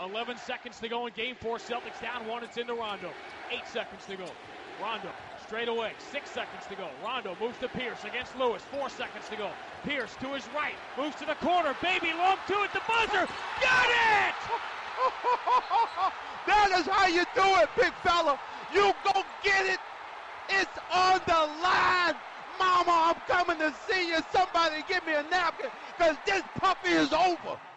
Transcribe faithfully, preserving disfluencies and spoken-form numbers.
eleven seconds to go in game four. Celtics down one. It's into Rondo. Eight seconds to go. Rondo straight away. Six seconds to go. Rondo moves to Pierce against Lewis. Four seconds to go. Pierce to his right. Moves to the corner. Baby long two at the buzzer. Got it! That is how you do it, big fella. You go get it. It's on the line. Mama, I'm coming to see you. Somebody give me a napkin because this puppy is over.